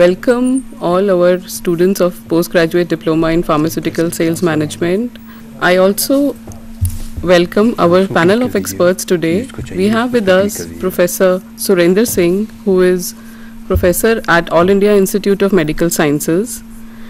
welcome all our students of postgraduate diploma in pharmaceutical sales management. I also welcome our panel of experts today. We have with us Professor Surendra Singh, who is professor at All India Institute of Medical Sciences,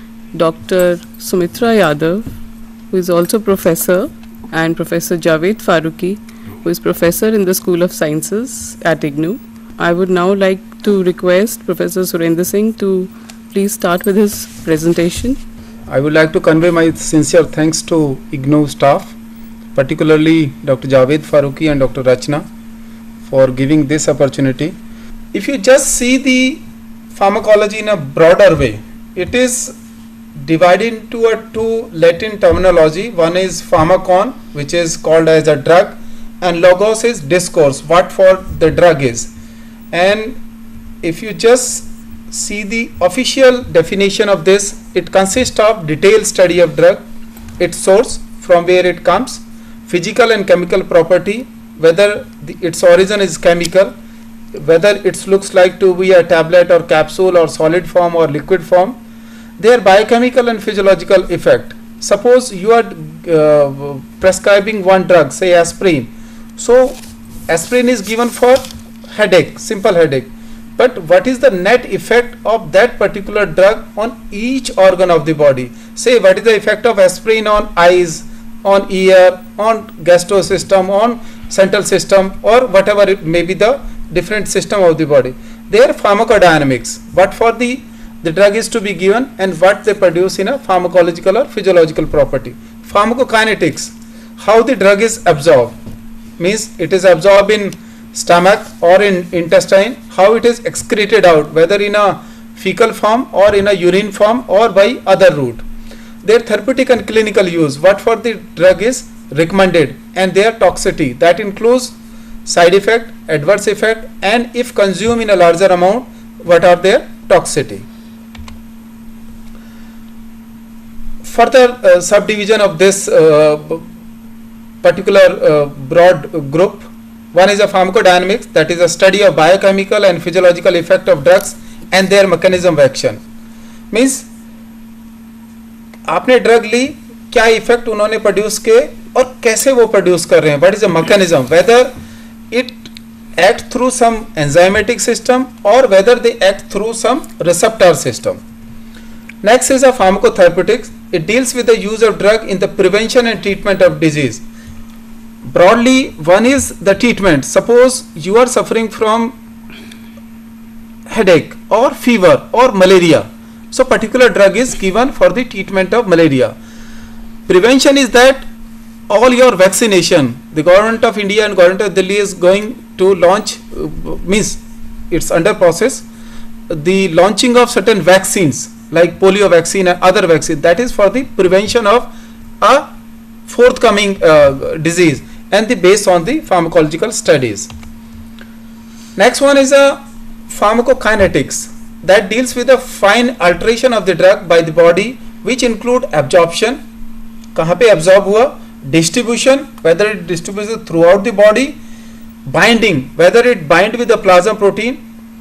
Dr. Sumitra Yadav, who is also professor, and Professor Javed Farooqui, who is professor in the School of Sciences at IGNOU. I would now like to request Professor Surendra Singh to please start with his presentation. I would like to convey my sincere thanks to IGNOU staff, particularly Dr. Javed Farooqui and Dr. Rachna, for giving this opportunity. If you just see the pharmacology in a broader way, it is divided into two Latin terminology. One is pharmakon, which is called as a drug, and logos is discourse, what for the drug is. And if you just see the official definition of this, it consists of detailed study of drug, its source, from where it comes, physical and chemical property, whether its origin is chemical, whether it looks like to be a tablet or capsule or solid form or liquid form, their biochemical and physiological effect. Suppose you are prescribing one drug, say aspirin. So aspirin is given for headache, simple headache. But what is the net effect of that particular drug on each organ of the body? Say, what is the effect of aspirin on eyes, on ear, on gastro system, on central system, or whatever it may be the different system of the body. Their pharmacodynamics, what for the drug is to be given and what they produce in a pharmacological or physiological property. Pharmacokinetics, how the drug is absorbed, means it is absorbed in stomach or in intestine, how it is excreted out, whether in a fecal form or in a urine form or by other route. Their therapeutic and clinical use, what for the drug is recommended, and their toxicity, that includes side effect, adverse effect, and if consumed in a larger amount, what are their toxicity. Further subdivision of this particular broad group, one is a pharmacodynamics, that is a study of biochemical and physiological effect of drugs and their mechanism of action. Means आपने drug ली, क्या effect उन्होंने produce किए और कैसे वो produce कर रहे हैं, what is the mechanism, whether it act through some enzymatic system और whether they act through some receptor system. Next is a pharmacotherapeutics. It deals with the use of drug in the prevention and treatment of disease. Broadly, one is the treatment. Suppose you are suffering from headache or fever or malaria. So particular drug is given for the treatment of malaria. Prevention is that all your vaccination, the government of India and government of Delhi is going to launch, means it's under process, the launching of certain vaccines like polio vaccine and other vaccine, that is for the prevention of a forthcoming disease and the based on the pharmacological studies. Next one is a pharmacokinetics, that deals with the fine alteration of the drug by the body, which include absorption, कहाँ पे absorb हुआ, distribution, whether it distributes throughout the body, binding, whether it bind with the plasma protein.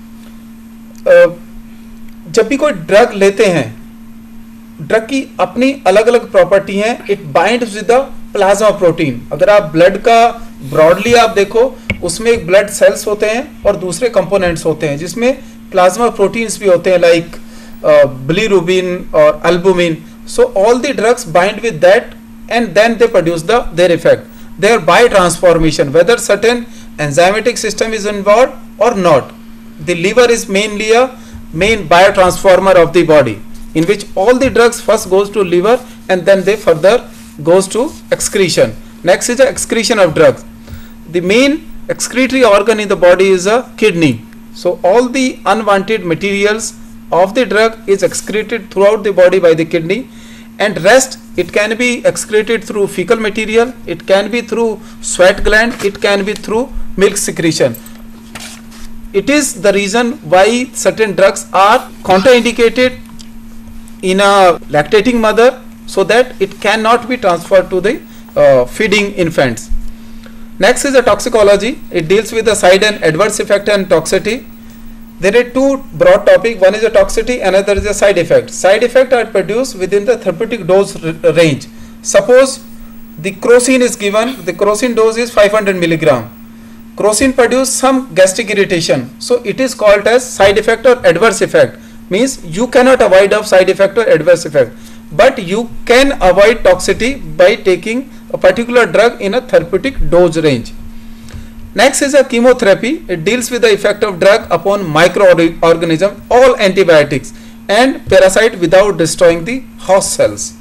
जब भी कोई drug लेते हैं, drug की अपनी अलग अलग प्रॉपर्टी है, it binds with the plasma protein. अगर आप ब्लड का ब्रॉडली आप देखो, उसमें एक ब्लड सेल्स होते हैं और दूसरे कंपोनेंट्स होते हैं जिसमें प्लाज्मा प्रोटीन्स भी होते हैं, लाइक बिलीरुबिन और albumin. So all the drugs bind with that and then they produce their effect. Thereby transformation, whether certain enzymatic system is involved और not. The liver is mainly a main biotransformer of the body, in which all the drugs first goes to liver and then they further goes to excretion. Next is the excretion of drugs. The main excretory organ in the body is a kidney. So all the unwanted materials of the drug is excreted throughout the body by the kidney, and rest it can be excreted through fecal material, it can be through sweat gland, it can be through milk secretion. It is the reason why certain drugs are contraindicated in a lactating mother, so that it cannot be transferred to the feeding infants. Next is the toxicology. It deals with the side and adverse effect and toxicity. There are two broad topics. One is the toxicity, another is the side effect. Side effect are produced within the therapeutic dose range. Suppose the crocin is given, the crocin dose is 500 milligram. Crocin produces some gastric irritation, so it is called as side effect or adverse effect. Means you cannot avoid of side effect or adverse effect, but you can avoid toxicity by taking a particular drug in a therapeutic dose range. Next is a chemotherapy. It deals with the effect of drug upon microorganism, all antibiotics and parasite without destroying the host cells.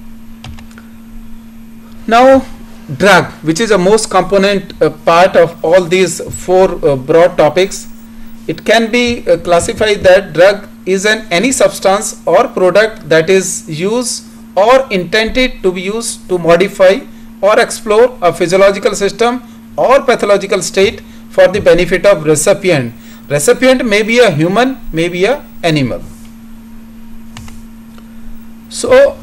Now, drug, which is a most component part of all these four broad topics, it can be classified that drug is any substance or product that is used or intended to be used to modify or explore a physiological system or pathological state for the benefit of recipient. Recipient may be a human, may be a animal. So,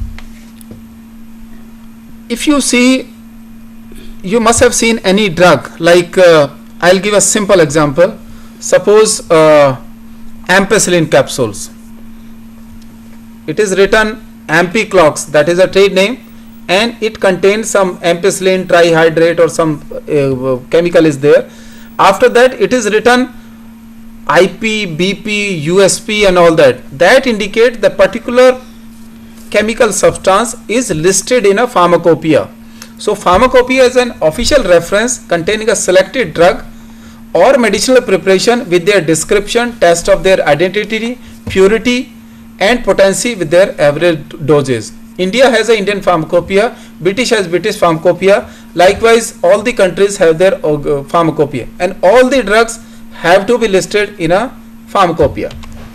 if you see, you must have seen any drug, like I'll give a simple example. Suppose ampicillin capsules. It is written Ampiclox, that is a trade name, and it contains some ampicillin trihydrate or some chemical is there. After that, it is written IP, BP, USP and all that. That indicate the particular chemical substance is listed in a pharmacopoeia. So pharmacopoeia is an official reference containing a selected drug or medicinal preparation with their description, test of their identity, purity and potency with their average doses. India has an Indian pharmacopoeia, British has British pharmacopoeia, likewise all the countries have their pharmacopoeia, and all the drugs have to be listed in a pharmacopoeia.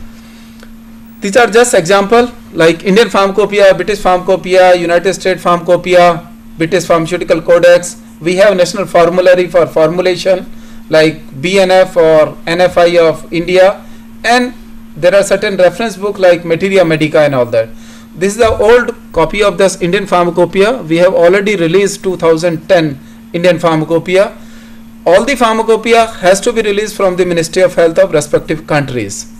These are just example, like Indian pharmacopoeia, British pharmacopoeia, United States pharmacopoeia, British Pharmaceutical Codex. We have national formulary for formulation like BNF or NFI of India, and there are certain reference book like Materia Medica and all that. This is the old copy of this Indian pharmacopoeia. We have already released 2010 Indian pharmacopoeia. All the pharmacopoeia has to be released from the Ministry of Health of respective countries.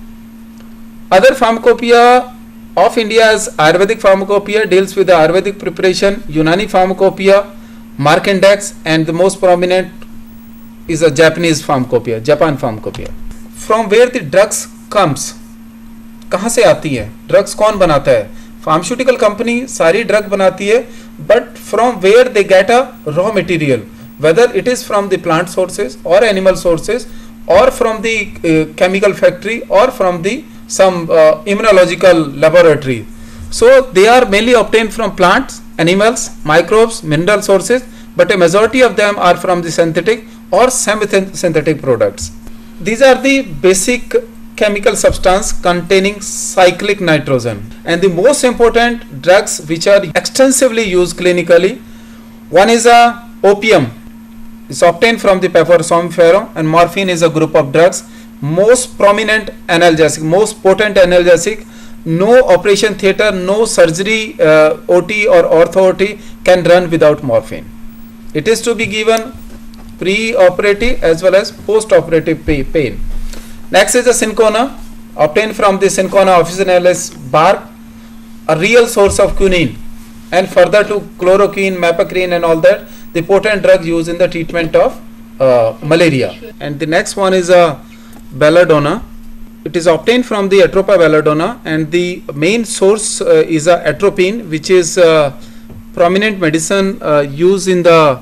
Other pharmacopoeia of India is Ayurvedic pharmacopoeia, deals with the Ayurvedic preparation, Unani pharmacopoeia, Markandex, and the most prominent is a Japanese pharmacopoeia, Japan pharmacopoeia. From where the drugs comes, कहाँ से आती है, drugs कौन बनाता है? Pharmaceutical company सारी drug बनाती है, but from where they get a raw material, whether it is from the plant sources or animal sources or from the chemical factory or from the some immunological laboratory. So they are mainly obtained from plants, animals, microbes, mineral sources, but a majority of them are from the synthetic or semi-synthetic products. These are the basic chemical substance containing cyclic nitrogen, and the most important drugs which are extensively used clinically. One is a opium. It's obtained from the pepper somniferum, and morphine is a group of drugs. Most prominent analgesic, most potent analgesic. No operation theatre, no surgery, OT or ortho OT can run without morphine. It is to be given pre-operative as well as post-operative pain. Next is the cinchona, obtained from the Cinchona officinalis bark, a real source of quinine, and further to chloroquine, mepacrine and all that, the potent drug used in the treatment of malaria. And the next one is a belladonna. It is obtained from the Atropa belladonna, and the main source is a atropine, which is prominent medicine used in the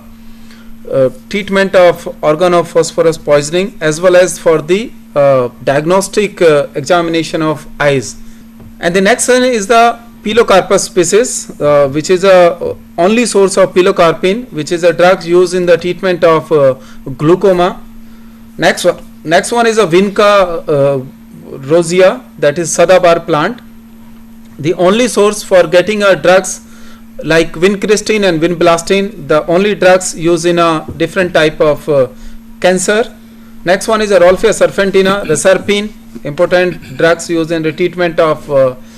treatment of organophosphorus poisoning as well as for the diagnostic examination of eyes. And the next one is the pilocarpus species, which is a only source of pilocarpine, which is a drug used in the treatment of glaucoma. Next one is a Vinca rosea, that is Sadabar plant. The only source for getting drugs like vincristine and vinblastine, the only drugs used in a different type of cancer. Next one is a Rolfia serpentina, reserpine, important drugs used in the treatment of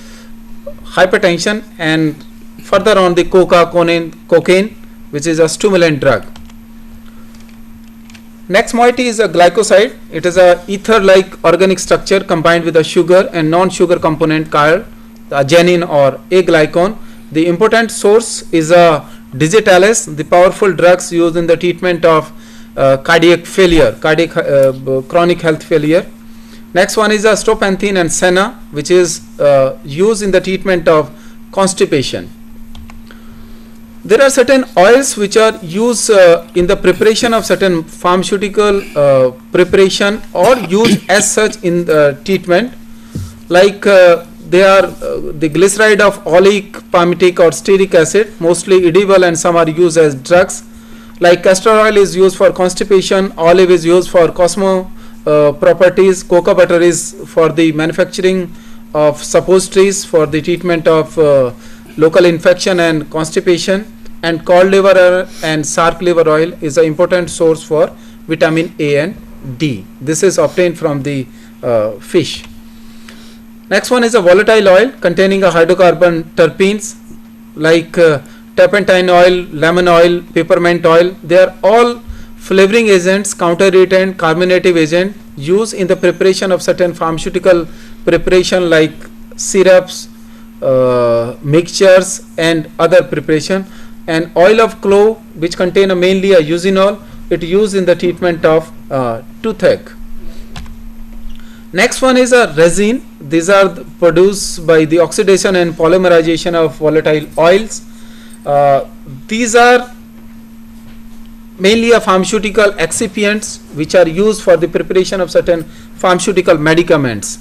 hypertension, and further on the cocaine, which is a stimulant drug. Next moiety is a glycoside. It is a ether-like organic structure combined with a sugar and non-sugar component called adenine or aglycone. The important source is a digitalis, the powerful drugs used in the treatment of cardiac failure, chronic health failure. Next one is a stropanthine and senna, which is used in the treatment of constipation. There are certain oils which are used in the preparation of certain pharmaceutical preparation or used as such in the treatment, like they are the glyceride of oleic, palmitic or stearic acid, mostly edible, and some are used as drugs. Like castor oil is used for constipation, olive is used for cosmo properties, cocoa butter is for the manufacturing of suppositories for the treatment of local infection and constipation, and cod liver and shark liver oil is an important source for vitamin A and D. This is obtained from the fish. Next one is a volatile oil containing a hydrocarbon terpenes like turpentine oil, lemon oil, peppermint oil. They are all flavoring agents, counter irritant, carminative agent used in the preparation of certain pharmaceutical preparation like syrups, mixtures and other preparation. And oil of clove, which contain mainly a eugenol, it used in the treatment of toothache. Next one is a resin. These are produced by the oxidation and polymerization of volatile oils. These are mainly a pharmaceutical excipients which are used for the preparation of certain pharmaceutical medicaments.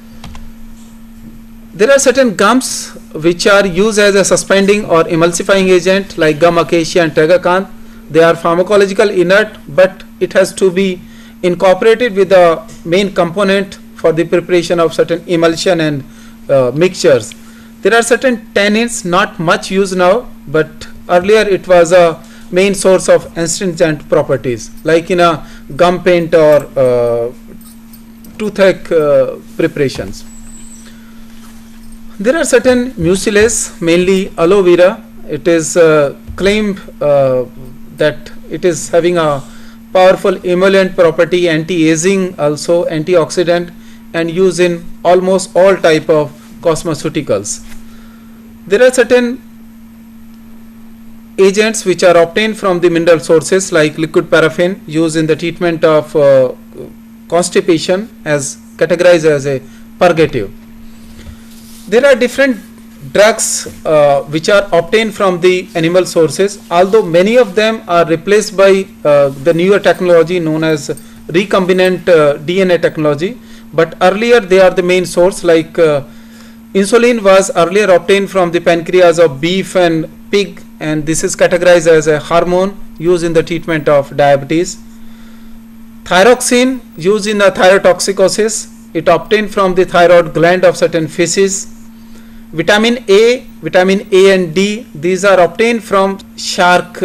There are certain gums which are used as a suspending or emulsifying agent like gum acacia and tragacanth. They are pharmacological inert, but it has to be incorporated with the main component for the preparation of certain emulsion and mixtures. There are certain tannins, not much used now, but earlier it was a main source of astringent properties, like in a gum paint or toothache preparations. There are certain mucilae, mainly aloe vera. It is claimed that it is having a powerful emollient property, anti-aging, also antioxidant, and used in almost all type of cosmeceuticals. There are certain agents which are obtained from the mineral sources like liquid paraffin, used in the treatment of constipation, as categorized as a purgative. There are different drugs which are obtained from the animal sources, although many of them are replaced by the newer technology known as recombinant DNA technology, but earlier they are the main source. Like insulin was earlier obtained from the pancreas of beef and pig, and this is categorized as a hormone used in the treatment of diabetes. Thyroxine, used in the thyrotoxicosis, it obtained from the thyroid gland of certain fishes. Vitamin A and D, these are obtained from shark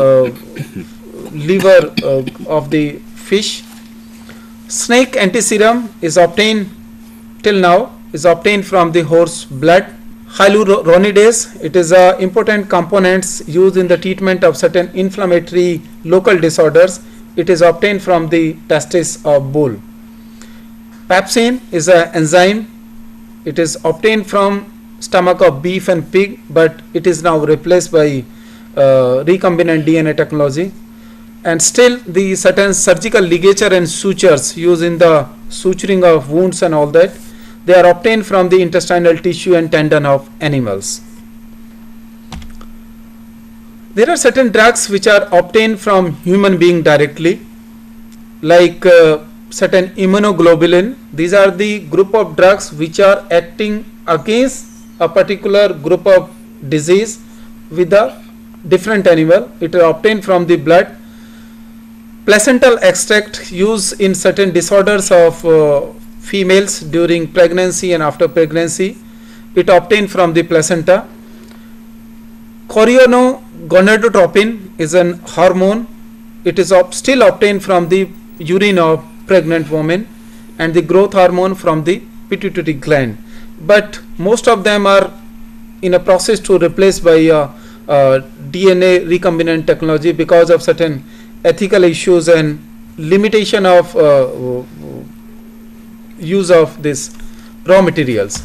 liver of the fish. Snake antiserum is obtained till now, is obtained from the horse blood. Hyaluronidase, it is a important components used in the treatment of certain inflammatory local disorders. It is obtained from the testis of bull. Pepsin is an enzyme. It is obtained from stomach of beef and pig, but it is now replaced by recombinant DNA technology. And still the certain surgical ligature and sutures used in the suturing of wounds and all that, they are obtained from the intestinal tissue and tendon of animals. There are certain drugs which are obtained from human being directly, like certain immunoglobulin. These are the group of drugs which are acting against a particular group of disease with a different animal. It is obtained from the blood. Placental extract used in certain disorders of females during pregnancy and after pregnancy. It obtained from the placenta. Choriogonadotropin is an hormone. It is still obtained from the urine of pregnant women, and the growth hormone from the pituitary gland. But most of them are in a process to replace by DNA recombinant technology because of certain ethical issues and limitation of use of this raw materials.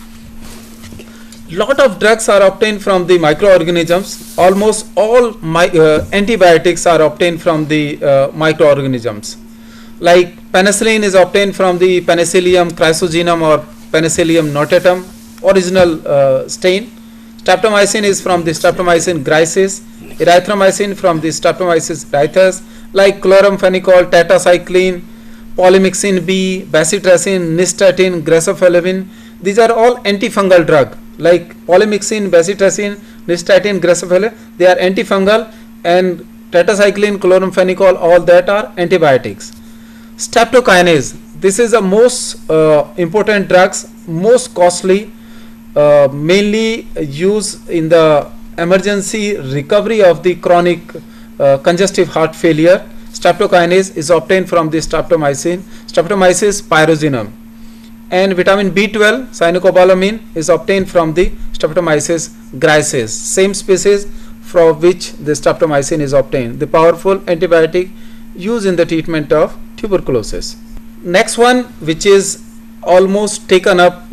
Lot of drugs are obtained from the microorganisms. Almost all antibiotics are obtained from the microorganisms. Like penicillin is obtained from the Penicillium chrysogenum or Penicillium notatum, original strain. Streptomycin is from the Streptomycin griseus. Erythromycin from the Streptomyces erythus. Like chloramphenicol, tetracycline, polymyxin B, bacitracin, nystatin, grasophilin. These are all antifungal drug. Like polymyxin, bacitracin, nystatin, grasophilin, they are antifungal, and tetracycline, chloramphenicol, all that are antibiotics. Streptokinase, this is the most important drugs, most costly, mainly used in the emergency recovery of the chronic congestive heart failure. Streptokinase is obtained from the streptomycin, Streptomyces pyrogenum. And vitamin B12, cyanocobalamin, is obtained from the Streptomyces griseus, same species from which the streptomycin is obtained, the powerful antibiotic used in the treatment of tuberculosis. Next one, which is almost taken up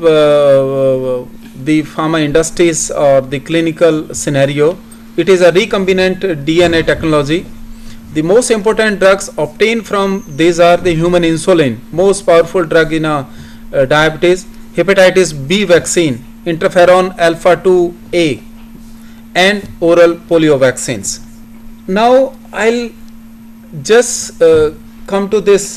the pharma industries or the clinical scenario, it is a recombinant DNA technology. The most important drugs obtained from these are the human insulin, most powerful drug in diabetes, hepatitis B vaccine, interferon alpha 2A, and oral polio vaccines. Now I'll just come to this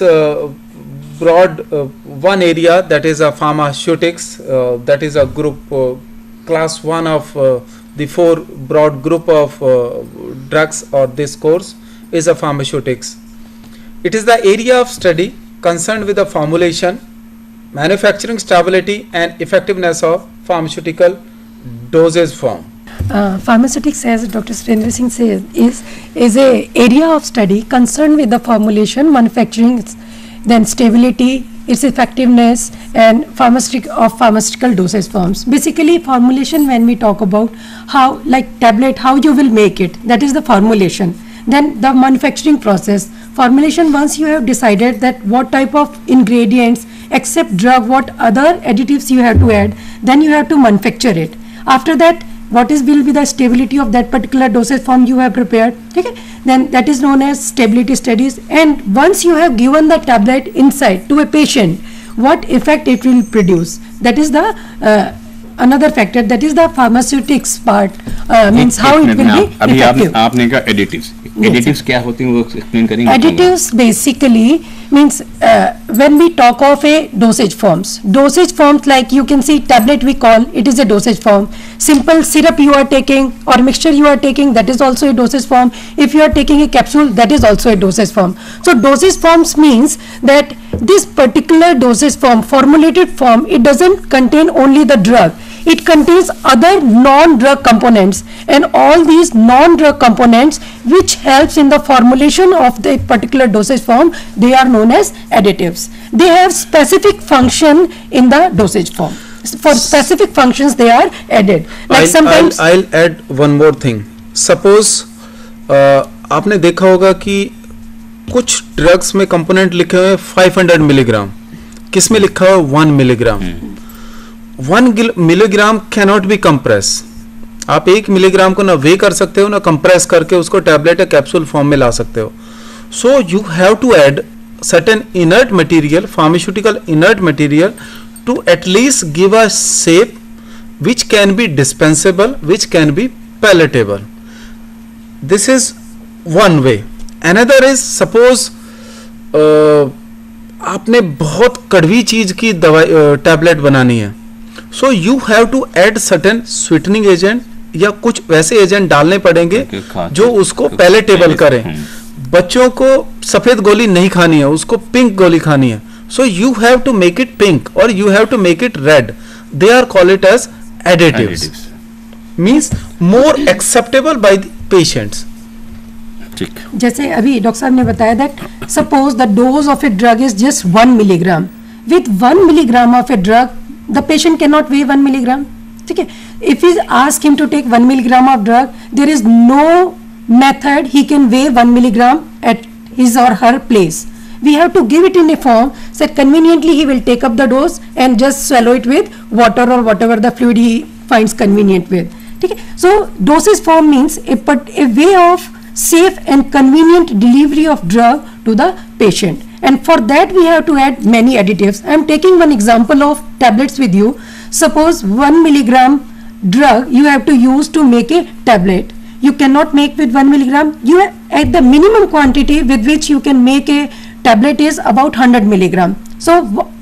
broad one area, that is a pharmaceutics, that is a group class 1 of the 4 broad group of drugs, or this course is a pharmaceutics. It is the area of study concerned with the formulation, manufacturing stability and effectiveness of pharmaceutical dosage form. Pharmaceutics, as Dr. Surendra Singh says, is a area of study concerned with the formulation, manufacturing, then stability, its effectiveness, and pharmaceutical dosage forms. Basically, formulation, when we talk about how, like tablet, how you will make it, that is the formulation. Then the manufacturing process, formulation, once you have decided that what type of ingredients, except drug, what other additives you have to add, then you have to manufacture it. After that, what will be the stability of that particular dosage form you have prepared, okay? Then that is known as stability studies. And once you have given the tablet inside to a patient, what effect it will produce, that is the another factor, that is the pharmaceutics part, means how it will be effective. आपने कहा additives. Additives क्या होती हैं वो explain करेंगे? Additives basically means when we talk of a dosage forms like you can see tablet, we call it is a dosage form. Simple syrup you are taking or mixture you are taking, that is also a dosage form. If you are taking a capsule, that is also a dosage form. So dosage forms means that this particular dosage form, formulated form, it doesn't contain only the drug. It contains other non-drug components, and all these non-drug components which helps in the formulation of the particular dosage form, they are known as additives. They have specific function in the dosage form. For specific functions they are added. Like sometimes I'll add one more thing. Suppose आपने देखा होगा कि कुछ drugs में component लिखे हुए 500 milligram, किस में लिखा हुआ 1 milligram. 1 milligram cannot be compress. आप 1 मिलीग्राम को ना वे कर सकते हो ना कंप्रेस करके उसको टैबलेट या कैप्सूल फॉर्म में ला सकते हो. So you have to add certain inert material, pharmaceutical inert material, to at least give a shape which can be dispensable, which can be palatable. This is one way. Another is suppose आपने बहुत कड़वी चीज की दवाई tablet बनानी है, so you have to add certain sweetening agent या कुछ वैसे एजेंट डालने पड़ेंगे जो उसको पैलेटेबल करें. बच्चों को सफेद गोली नहीं खानी है, उसको पिंक गोली खानी है. So you have to make it pink or you have to make it red. They are call it as additives. Means more acceptable by the patients. जैसे अभी डॉक्टर साहब ने बताया that suppose the dose of a drug is just 1 milligram. With 1 milligram of a drug, the patient cannot weigh 1 milligram. ठीक है? If we ask him to take 1 milligram of drug, there is no method he can weigh 1 milligram at his or her place. we have to give it in a form so conveniently he will take up the dose and just swallow it with water or whatever the fluid he finds convenient with. Okay? So dosage form means a way of safe and convenient delivery of drug to the patient, and for that we have to add many additives. I am taking one example of tablets with you. Suppose 1 milligram drug you have to use to make a tablet. You cannot make with 1 milligram. You at the minimum quantity with which you can make a tablet is about 100 milligram. So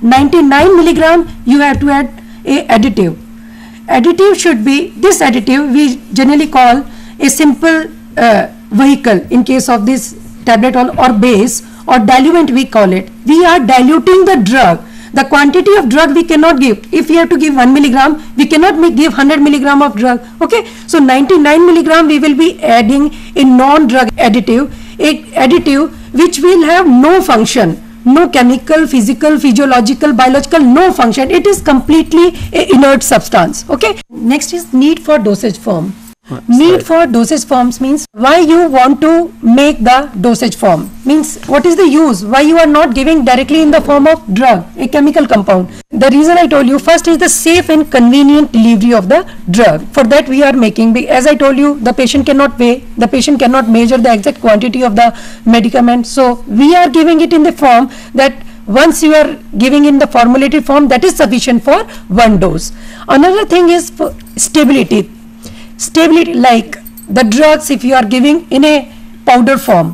99 milligram you have to add a additive. Additive should be, this additive we generally call a simple vehicle in case of this tablet or base or diluent we call it. We are diluting the drug. The quantity of drug we cannot give. If we have to give 1 milligram, we cannot give 100 milligram of drug. Okay, so 99 milligram we will be adding a non-drug additive, a additive which will have no function, no chemical, physical, physiological, biological, no function. It is completely a inert substance. Okay. Next is need for dosage form. Need for dosage forms means why you want to make the dosage form, means what is the use, why you are not giving directly in the form of drug, a chemical compound. The reason I told you, first is the safe and convenient delivery of the drug. For that we are making, as I told you, the patient cannot weigh, the patient cannot measure the exact quantity of the medicament, so we are giving it in the form that once you are giving in the formulated form, that is sufficient for one dose. Another thing is for stability. Stability, like the drugs, if you are giving in a powder form,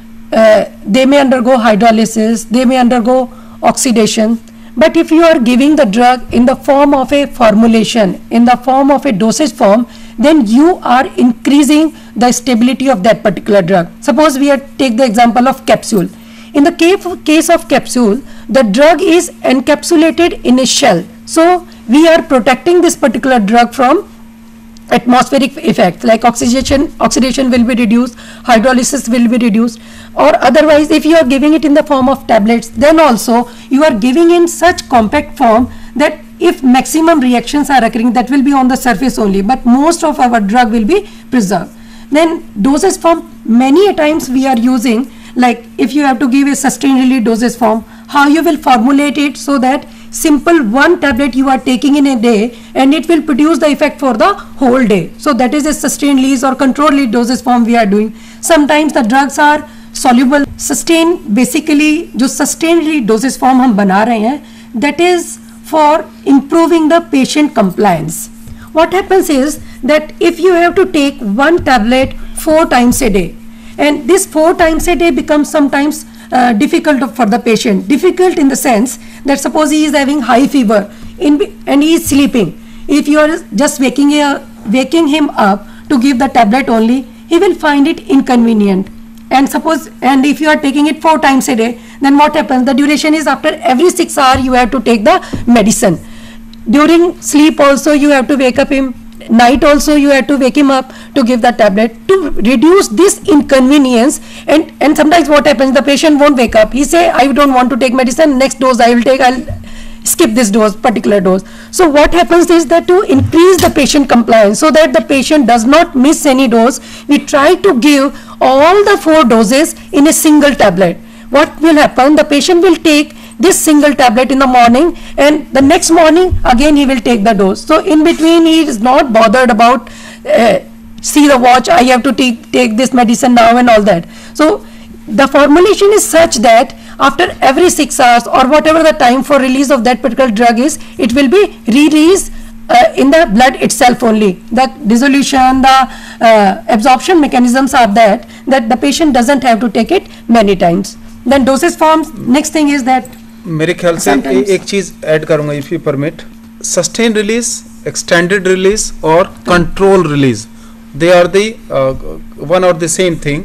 they may undergo hydrolysis, they may undergo oxidation, but if you are giving the drug in the form of a formulation, in the form of a dosage form, then you are increasing the stability of that particular drug. Suppose we take the example of capsule. In the case of capsule, the drug is encapsulated in a shell, so we are protecting this particular drug from atmospheric effects like oxidation will be reduced, hydrolysis will be reduced, or otherwise if you are giving it in the form of tablets, then also you are giving in such compact form that if maximum reactions are occurring, that will be on the surface only, but most of our drug will be preserved. Then dosage form, many a times we are using, like if you have to give a sustained release dosage form, how you will formulate it so that simple one tablet you are taking in a day and it will produce the effect for the whole day. So that is a sustained release or controlled release dosage form we are doing. Sometimes the drugs are soluble. Sustain, basically जो sustained release dosage form हम बना रहे हैं, that is for improving the patient compliance. What happens is that if you have to take one tablet 4 times a day, and this 4 times a day becomes sometimes difficult for the patient. Difficult in the sense that suppose he is having high fever and he is sleeping. If you are just waking him up to give the tablet only, he will find it inconvenient. And if you are taking it 4 times a day, then what happens? The duration is after every 6 hours you have to take the medicine. During sleep also you have to wake up him. Night also you have to wake him up to give the tablet to reduce this inconvenience. And sometimes what happens, the patient won't wake up. He say, I don't want to take medicine, next dose I will take, I'll skip this dose, particular dose. So what happens is that to increase the patient compliance so that the patient does not miss any dose, we try to give all the 4 doses in a single tablet. What will happen? The patient will take this single tablet in the morning and the next morning again he will take the dose. So in between he is not bothered about see the watch, I have to take this medicine now and all that. So the formulation is such that after every 6 hours or whatever the time for release of that particular drug is, it will be released in the blood itself only. The dissolution, the absorption mechanisms are that the patient doesn't have to take it many times. Then dosage forms, next thing is that मेरे ख्याल से एक चीज add करूंगा, if you permit. Sustain release, extended release और control release, they are the one और the same thing.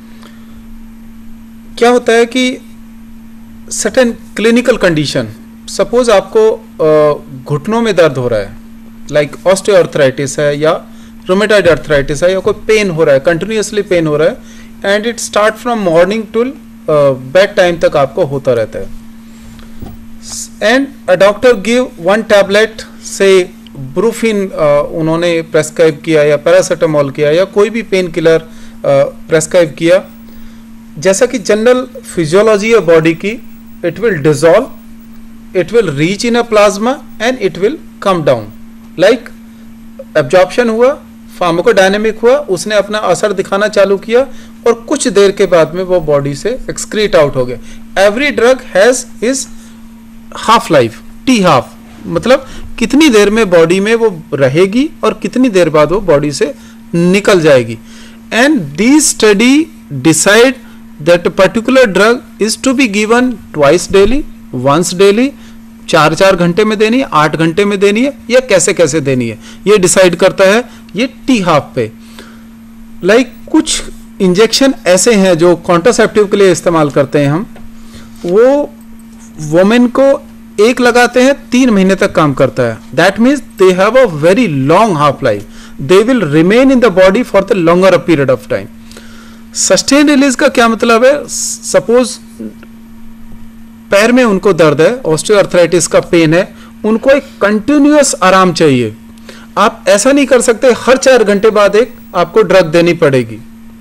क्या होता है कि सर्टेन क्लिनिकल कंडीशन, सपोज आपको घुटनों में दर्द हो रहा है, लाइक ऑस्टियोआर्थराइटिस है या रोमेटॉइड आर्थराइटिस है या कोई पेन हो रहा है, कंटिन्यूसली पेन हो रहा है and it start from morning to bed time तक आपको होता रहता है. And a doctor give one tablet, say Brufen उन्होंने प्रेस्क्राइब किया या पैरासीटामोल किया या कोई भी पेन किलर प्रेस्क्राइब किया, जैसा कि जनरल फिजियोलॉजी है बॉडी की, it will dissolve, it will reach in a plasma and it will come down. Like absorption हुआ, फार्माकोडायनेमिक हुआ, उसने अपना असर दिखाना चालू किया और कुछ देर के बाद में वो बॉडी से एक्सक्रीट आउट हो गया. Every drug has his half life, T half, मतलब कितनी देर में बॉडी में वो रहेगी और कितनी देर बाद वो बॉडी से निकल जाएगी. And this study decide that particular drug is to be given twice daily, once daily, 4-4 घंटे में देनी है, 8 घंटे में देनी है, या कैसे कैसे देनी है, ये डिसाइड करता है ये टी हाफ पे. लाइक कुछ इंजेक्शन ऐसे हैं जो कॉन्ट्रासेप्टिव के लिए इस्तेमाल करते हैं हम, वो वोमेन को एक लगाते हैं 3 महीने तक काम करता है. That means they have a very long half life, they will remain in the body for the longer a period of time. Sustain release का क्या मतलब है? सपोज पैर में उनको दर्द है, ऑस्टियोआर्थराइटिस का पेन है, उनको एक कंटिन्यूअस आराम चाहिए. आप ऐसा नहीं कर सकते हर 4 घंटे बाद एक आपको ड्रग देनी पड़ेगी.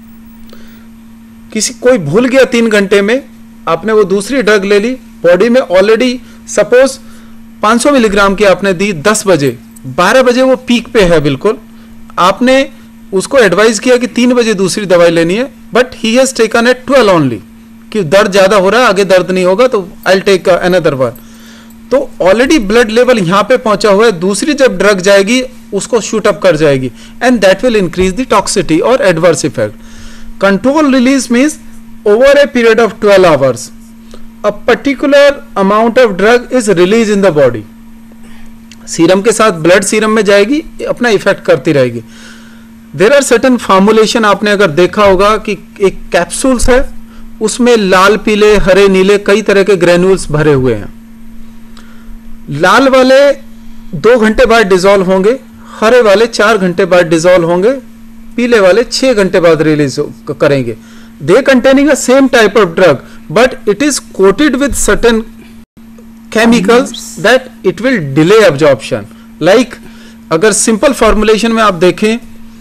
कोई भूल गया 3 घंटे में, आपने वो दूसरी ड्रग ले ली, बॉडी में ऑलरेडी सपोज 500 मिलीग्राम की आपने दी 10 बजे, 12 बजे वो पीक पे है बिल्कुल, आपने उसको एडवाइज किया कि 3 बजे दूसरी दवाई लेनी है, but he has taken at 12 only, कि दर्द ज्यादा हो रहा है, आगे दर्द नहीं होगा तो I will take another one. तो ऑलरेडी ब्लड लेवल यहां पे पहुंचा हुआ है, दूसरी जब ड्रग जाएगी उसको शूट अप कर जाएगी and that will increase the toxicity और adverse effect. Control release means over a period of 12 hours a particular amount of drug is released in the body. Serum के साथ ब्लड सीरम में जाएगी, अपना effect करती रहेगी. देयर आर सर्टेन फॉर्मुलेशन, आपने अगर देखा होगा कि एक कैप्सूल्स है, उसमें लाल, पीले, हरे, नीले कई तरह के ग्रेन्यूल्स भरे हुए हैं. लाल वाले 2 घंटे बाद डिसॉल्व होंगे, हरे वाले 4 घंटे बाद डिसॉल्व होंगे, पीले वाले 6 घंटे बाद रिलीज करेंगे. They containing a same type of drug, but it is coated with certain chemicals that it will delay absorption. Like अगर simple formulation में आप देखें,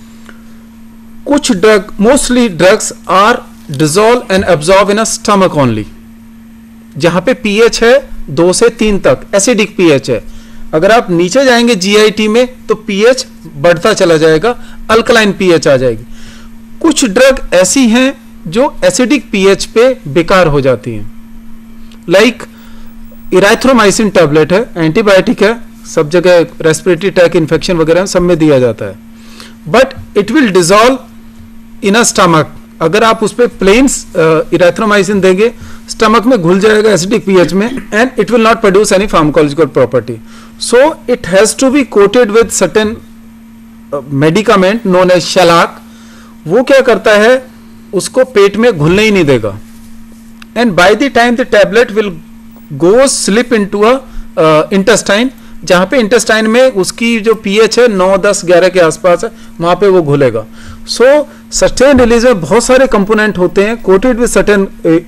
कुछ drug, mostly drugs are dissolve and absorb in a stomach only. जहां पे pH है 2 से 3 तक, acidic pH है. अगर आप नीचे जाएंगे GIT में तो pH बढ़ता चला जाएगा, alkaline pH आ जाएगी. कुछ ड्रग ऐसी हैं जो एसिडिक पीएच पे बेकार हो जाती हैं. लाइक इराइथ्रोमाइसिन टैबलेट है, एंटीबायोटिक है, सब जगह रेस्पिरेटरी ट्रैक इन्फेक्शन वगैरह सब में दिया जाता है, but it will dissolve in a stomach. अगर आप उस पर प्लेन इराइथ्रोमाइसिन देंगे, स्टमक में घुल जाएगा एसिडिक पीएच में and it will not produce any pharmacological property. So it has to be coated with certain medicament known as shellac. वो क्या करता है, उसको पेट में घुलने ही नहीं देगा, and by the time the tablet will go slip into a intestine, जहां पे इंटेस्टाइन में उसकी जो पीएच है 9, 10, 11 के आसपास है, वहां पे वो घुलेगा. सो सस्टेन रिलीज में बहुत सारे कंपोनेंट होते हैं coated with certain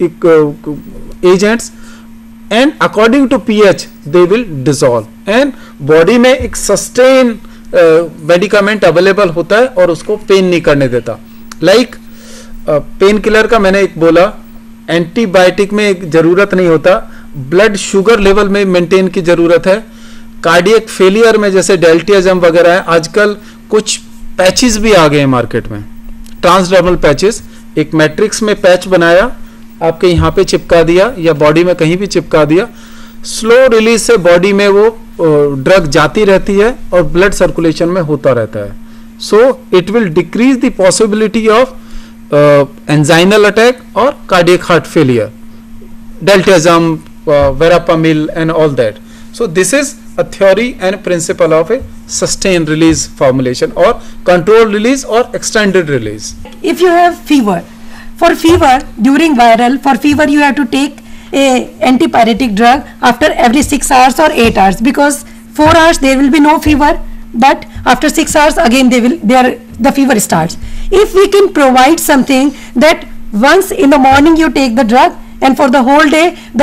agents and according to pH they will dissolve, and body में एक सस्टेन मेडिकामेंट अवेलेबल होता है और उसको पेन नहीं करने देता. लाइक पेन किलर का मैंने एक बोला, एंटीबायोटिक में एक जरूरत नहीं होता, ब्लड शुगर लेवल में मेंटेन की जरूरत है. कार्डियक फेलियर में जैसे डेल्टियाजम वगैरह है, आजकल कुछ पैचेस भी आ गए हैं मार्केट में, ट्रांसडर्मल पैचेस. एक मैट्रिक्स में पैच बनाया, आपके यहाँ पे चिपका दिया या बॉडी में कहीं भी चिपका दिया, स्लो रिलीज से बॉडी में वो ड्रग जाती रहती है और ब्लड सर्कुलेशन में होता रहता है. So it will decrease the possibility of anginal attack और cardiac heart failure, deltasum, verapamil and all that. So this is a theory and principle of a sustained release formulation or controlled release or extended release. If you have fever, for fever during viral, for fever you have to take a antipyretic drug after every 6 hours or 8 hours, because 4 hours there will be no fever, but after 6 hours again the fever starts. If we can provide something that once in the morning you take the drug and for the whole day that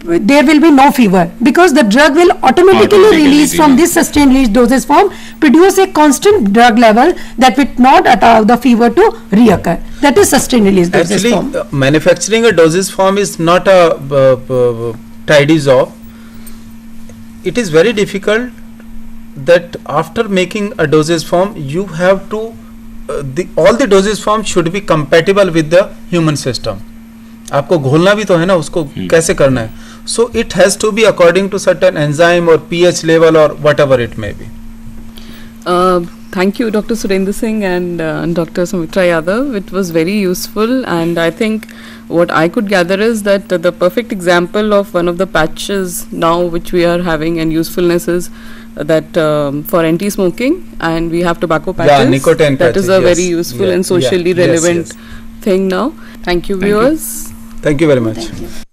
there will be no fever, because the drug will automatically release from this sustained release dosage form, produce a constant drug level that will not allow the fever to reoccur. That is sustained release dosage form. Actually, manufacturing a dosage form is not a tidy job. It is very difficult that after making a dosage form, you have to all the dosage forms should be compatible with the human system. आपको घोलना भी तो है ना, उसको कैसे करना है. So it has to be according to certain enzyme or pH level or whatever it may be. Thank you, Dr. Surendra Singh and Dr. Sumitra Yadav. It was very useful, and I think what I could gather is that the perfect example of one of the patches now which we are having and usefulness is that for anti-smoking, and we have tobacco patches. Yeah, nicotine that patches, is a yes. very useful Yeah, and socially yeah, yes, relevant yes. thing now. Thank you, viewers. Thank you very much. Thank you.